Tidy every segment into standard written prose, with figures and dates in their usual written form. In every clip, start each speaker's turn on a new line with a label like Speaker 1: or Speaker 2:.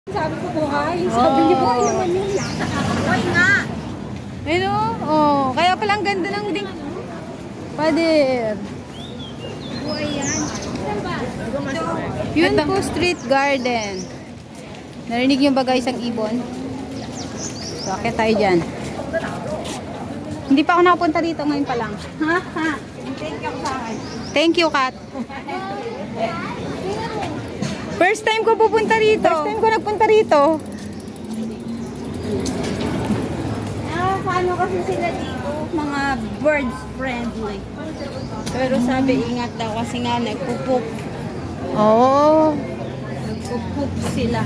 Speaker 1: Sabi ko buhay. Sabi niyo buhay naman yun. Buhay nga.
Speaker 2: Ayun oh. Kaya palang ganda ng ding. Pader.
Speaker 1: Buhay yan.
Speaker 2: Yun po, street garden. Narinig yung bagay isang ibon. So, akit tayo dyan. Hindi pa ako nakapunta dito ngayon pa lang.
Speaker 1: Ha? Ha? Thank you sa akin.
Speaker 2: Thank you, Kat. First time ko pupunta rito. First time ko nagpunta rito.
Speaker 1: Paano kasi sila dito? Mga birds friendly. Pero sabi, ingat daw kasi nga nagpupuk.
Speaker 2: Oo.
Speaker 1: Nagpupuk sila.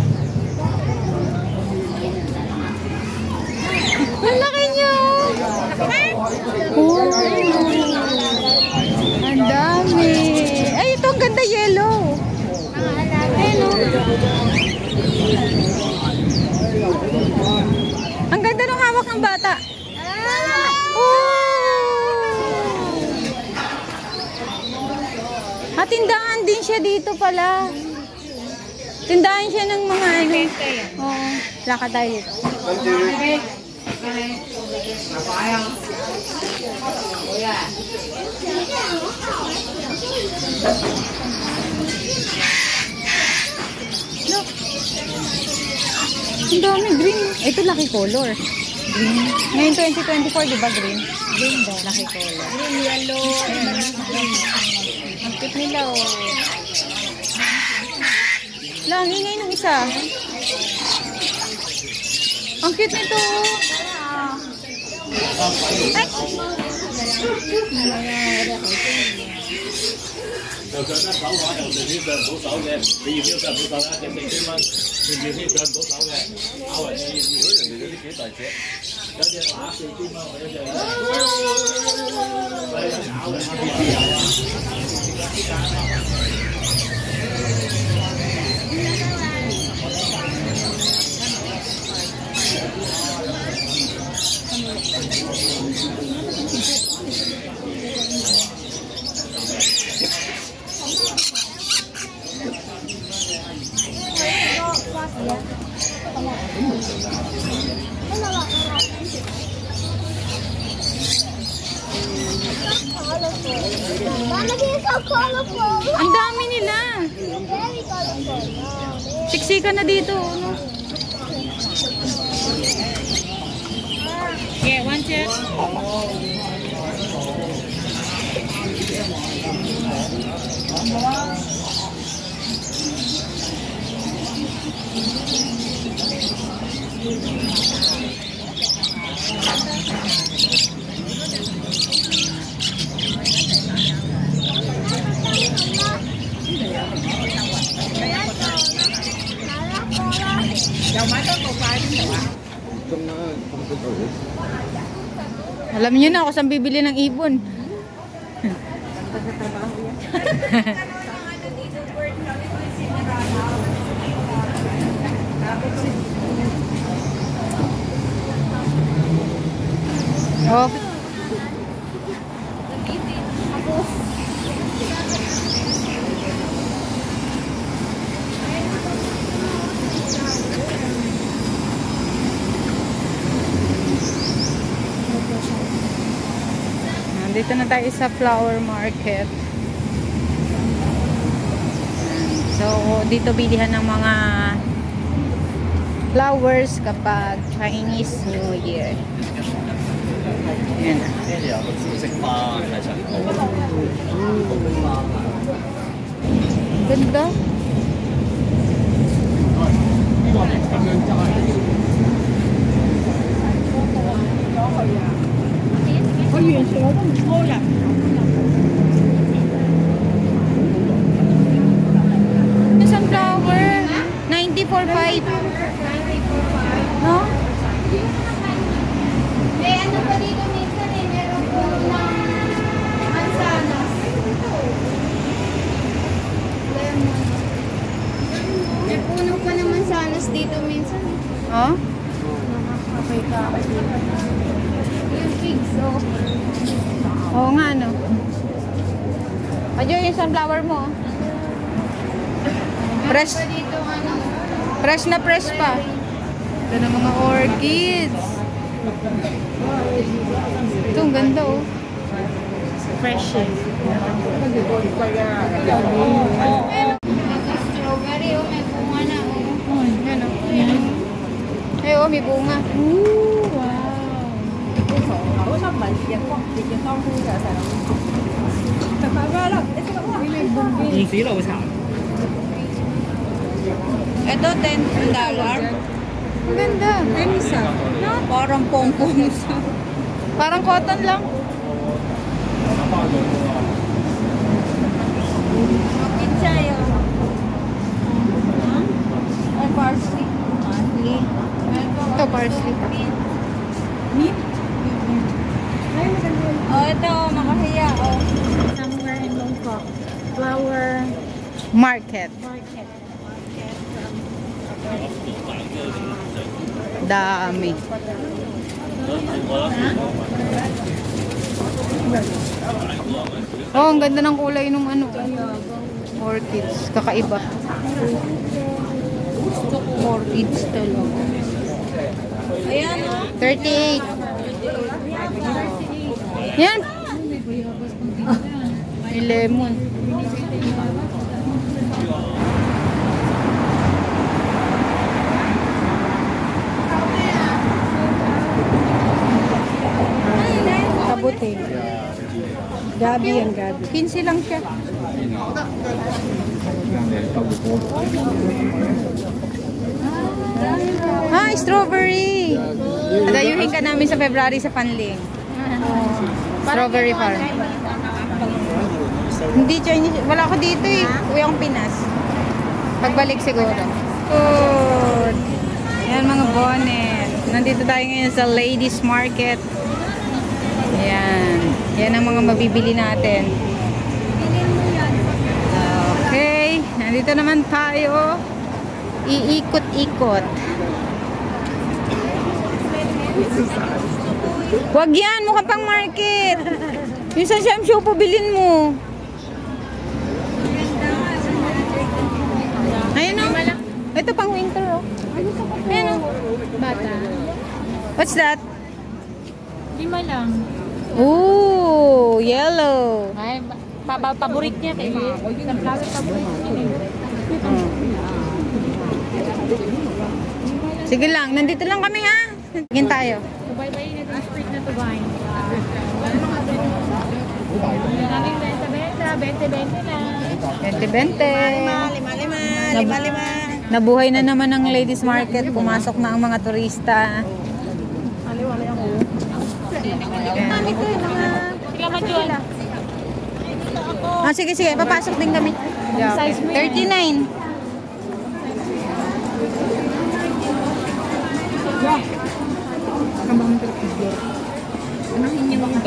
Speaker 2: Ang laki niyo! Oh. Ang dami. Ay, ito ang ganda yellow. Ayun, ang ganda ng hawak ng bata. At tindahan din siya dito pala. Tindahan siya ng mga ano. Oo. Lakad tayo dito. Look. Ang dami green. Ito lucky color. Green. Ngayon 2024, di ba green? Green daw. Lucky color.
Speaker 1: Green, yellow.
Speaker 2: Ang cute nila oh. Langi ngayon ng isa. Ang cute nito oh. Ay! Ang dami nila. Siksikan na dito. No?
Speaker 1: Okay, one chair.
Speaker 2: Alam niyo na ako saan bibili ng ibon. Oh. Dito na tayo sa flower market. So, dito bilihan ng mga flowers kapag Chinese New Year. Ayan. Ganda. Yung sunflower 94.5. No?
Speaker 1: Eh, ano pa dito minsan eh, meron po ng mansanas. May puno pa ng mansanas dito minsan.
Speaker 2: Oh?
Speaker 1: Okay ka. Yung pigs, oh.
Speaker 2: Oo nga, no? Adyo yung sunflower mo.
Speaker 1: Meron
Speaker 2: Fresh.
Speaker 1: pa dito, ano,
Speaker 2: Fresh na fresh pa. Ito na mga orchids. Ito, ang ganda oh.
Speaker 1: Fresh eh. Strawberry oh, may bunga na oh.
Speaker 2: Yan oh. Ay oh, may bunga.
Speaker 1: Ooh, wow. Ito, $10.
Speaker 2: Ang ganda.
Speaker 1: Isa. Parang pong-pong.
Speaker 2: Parang cotton lang.
Speaker 1: Kitsayo. Ay, parsley. Parsley.
Speaker 2: Ito, parsley.
Speaker 1: Meat? Oh, ito, makahiya. Oh. Somewhere in Longkok. Flower
Speaker 2: Market.
Speaker 1: market.
Speaker 2: Dami. Oh, ang ganda ng kulay nung ano. Orchids. Kakaiba.
Speaker 1: Gusto ko orchids talaga. Ayan, oh.
Speaker 2: 38. Yan. May lemon. Kabuti. Gabi yan, gabi. 15 lang siya. Ah, strawberry. Dayuhin ka namin sa February sa Panling. Strawberry farm. Hindi Chinese. Wala ko dito eh. Uwi akong Pinas. Pagbalik siguro. Good. Yan mga bonnet. Nandito tayo ngayon sa Ladies Market. Yan. Yan ang mga mabibili natin. Okay. Nandito naman tayo. Iikot-ikot. Wag yan. Mukha pang market. Yung sa shampoo po bilhin mo. Ayun o. Ito pang winter o. Ayun o.
Speaker 1: Bata.
Speaker 2: What's that?
Speaker 1: 5 lang.
Speaker 2: Ooh, yellow.
Speaker 1: Ay, paborit niya kay Ma. Yung flower paborit niya.
Speaker 2: Sige lang, nandito lang kami ha. Tingin tayo.
Speaker 1: Bye-bye na yung street na to, Vine. Daming benta-benta, 20-20 lang.
Speaker 2: 20-20. Nabuhay na naman ang Ladies Market. Pumasok na ang mga turista. Ah, sige, sige. Papasok din kami. 39.
Speaker 1: Anahin niyo mga ba?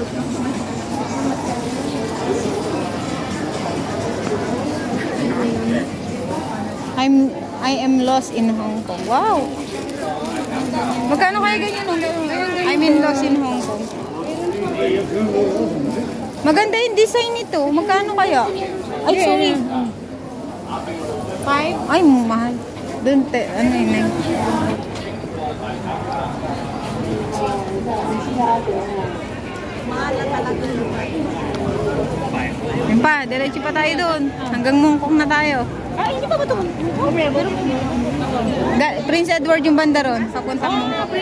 Speaker 2: I am lost in Hong Kong. Wow! Magkano kaya ganyan? I'm in lost in Hong Kong. Maganda yung design nito. Magkano kaya? Ay, sorry. 5? Ay, mahal. Doon, ano yun? Yun pa, diretso pa tayo doon. Hanggang Mongkok na tayo.
Speaker 1: Ay, hindi pa ba ito?
Speaker 2: Prince Edward yung banda ron. Papuntang Mongkok.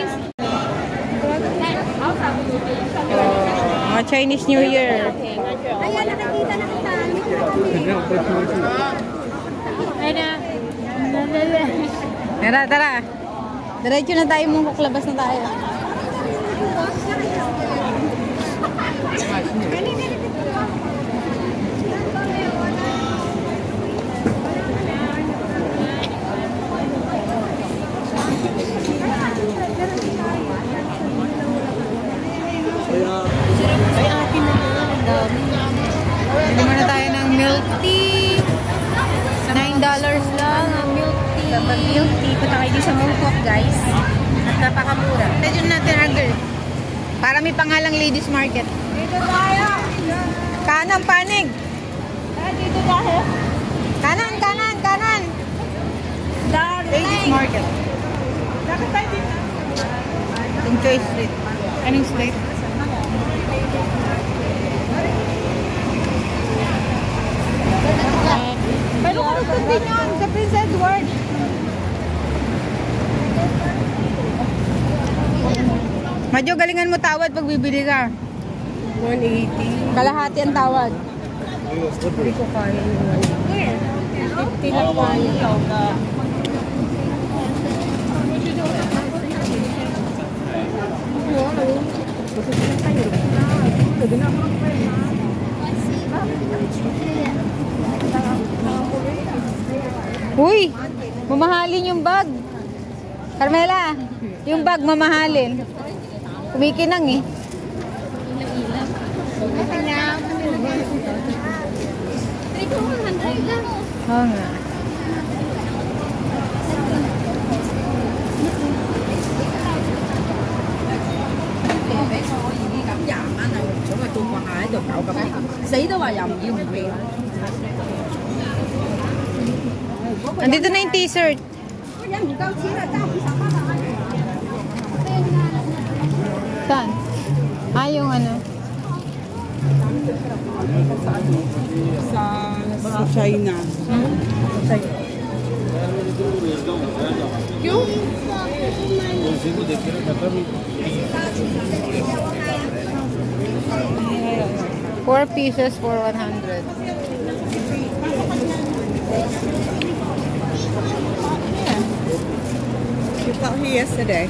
Speaker 2: Mga Chinese New Year.
Speaker 1: Ayan, nakikita na kita. Ay na.
Speaker 2: Tara, tara. Diretso na tayo Mongkok. Labas na tayo. Bili muna tayo ng milk tea. $9 lang ang milk tea.
Speaker 1: Kapag milk tea, punta kayo din sa Mongkok, guys. At napakamura.
Speaker 2: Medyo natin order. Para may pangalang Ladies Market.
Speaker 1: Dito tayo!
Speaker 2: Kanang panig.
Speaker 1: Dito tayo!
Speaker 2: Kanan, kanan, kanan.
Speaker 1: Darna!
Speaker 2: Market. Yung Choice Street. Anong street? Pero karugtong din yun sa Prince Edward. Madyo, galingan mo tawad pag bibili ka.
Speaker 1: 180.
Speaker 2: Kalahati ang tawad.
Speaker 1: Hindi ko kaya yung 180. 50 lang kaya.
Speaker 2: Uy, mamahalin yung bag. Carmela, yung bag mamahalin. Kumikinang eh. Oo nga. Andito na yung t-shirt. Saan? Ah, yung ano?
Speaker 1: Sa China.
Speaker 2: Four pieces for 100.
Speaker 1: You got here yesterday.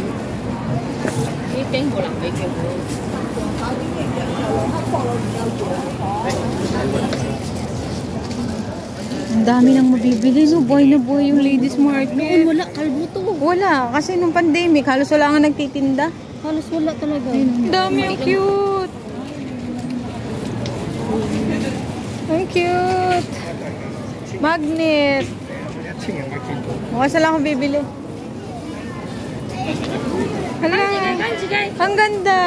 Speaker 2: Ang dami nang mabibili, no? Buhay na buhay yung ladies market.
Speaker 1: Wala, kalbo to.
Speaker 2: Wala, kasi nung pandemic, halos wala nga nagtitinda.
Speaker 1: Halos wala talaga.
Speaker 2: Ang dami, ang cute. Ang cute. Magnet. Mukha lang akong bibili. Hala, ang ganda.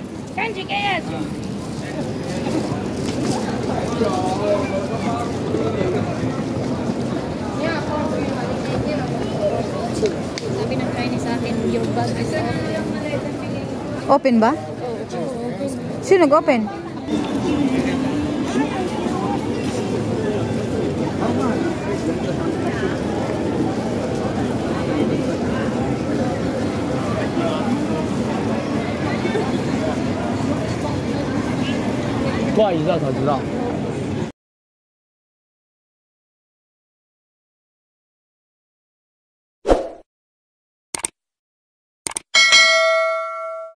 Speaker 1: Sabi ng Chinese sa akin, your bag is
Speaker 2: Open ba? Sino nag-open?
Speaker 3: 挂椅子才知道。